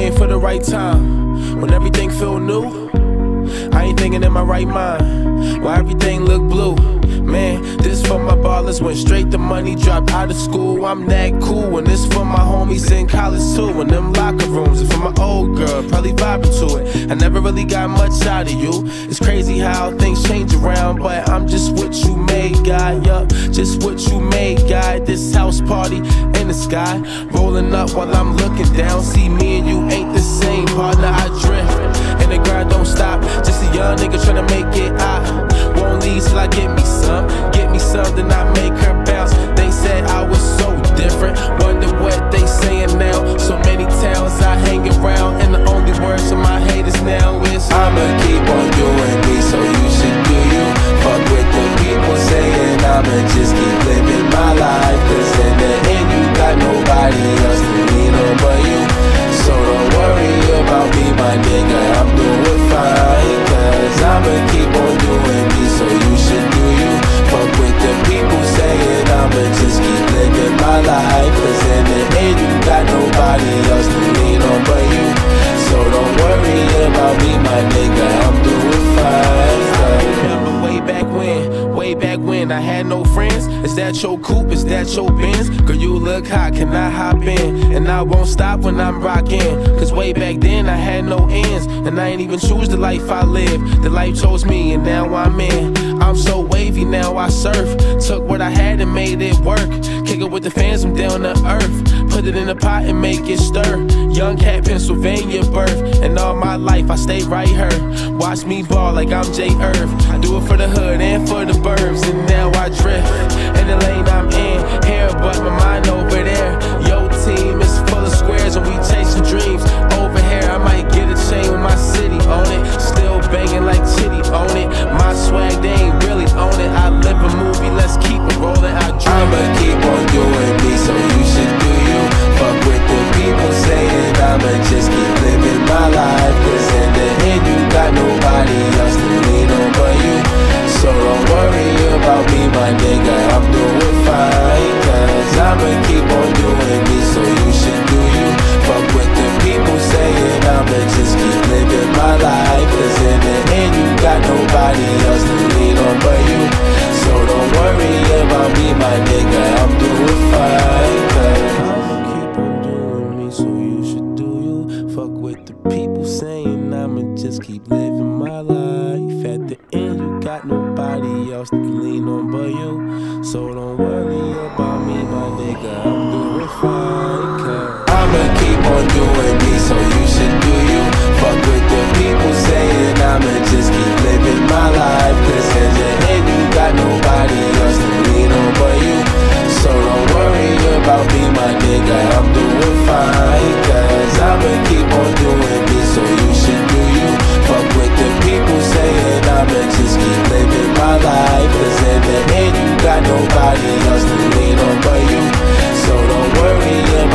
waiting for the right time. When everything feel new, I ain't thinking in my right mind. Why everything look blue? Man, this for my ballers, went straight to money, dropped out of school. I'm that cool, and this for my homies in college too. And them locker rooms, and for my old girl, probably vibing to it. I never really got much out of you. It's crazy how things change around, but I'm just what you made, God. Yup, just what you made, God. This house party in the sky, rolling up while I'm looking down. See, me and you ain't the same, partner. I drift, and the grind don't stop. Just a young nigga tryna make it. I won't leave till I get me some, then I make her bounce. They said I was so different, wonder what they saying now. So many towns I hang around, and the only words of my haters now is I'ma keep on doing me, so you should do you. Fuck with the people saying I'ma just keep living my life, cause in the end you got nobody else to lean on but you. So don't worry about me, my nigga, I'm doing fine, cause I'ma keep on doing me, so you should do you. Fuck with the people saying I'ma just keep living my life, cause in the end you got nobody else to lean on but you. So don't worry about me, my nigga, I'm doing fine. Remember way back when I had no friends. Is that your coupe, is that your Benz? Girl, you look hot, can I hop in? And I won't stop when I'm rocking, cause way back then I had no ends, and I ain't even choose the life I live. The life chose me and now I'm in. I'm so wavy now I surf, took what I had and made it work. Kick it with the fans from down to earth, put it in a pot and make it stir. Young cat, Pennsylvania birth, and all my life I stay right here. Watch me ball like I'm J. Irv. I do it for the hood and for the burbs, and now I drift in the lane I'm in. Here, but my mind over there. Yo, team is full of squares and we chasing dreams. Over here, I might get a chain with my city on it. Still banging like Chitty on it. My swag, they ain't really on it. I live a movie, let's keep it rolling. I'ma keep on doing me, so you should do you. Fuck with the people saying I'ma just keep living my life, cause in the end you got nobody else to lean on but you. So don't worry about me, my nigga, I'm doing fine, cause I'ma keep on doing me, so you should do you. Fuck with the people saying I'ma just keep living my life, cause in the end you got nobody else to lean on but you. So don't worry about me, my nigga, I'm doing fine, cause I'ma keep on doing me, so you should do you. Fuck with the people saying I'ma just keep living my life. At the end you got nobody else to lean on but you. So don't worry about me, my nigga, I'm doing fine, cause I'ma keep on doing me, so you should do you. Fuck with the people saying I'ma just keep living my life, cause in the end you got nobody else to lean on but you. So don't worry about me, my nigga, I'm doing fine, cause I'ma keep on doing me, so you should do you. Fuck with the people saying I'ma just keep living my life, cause in the end you got nobody else to lean on but you. So don't worry about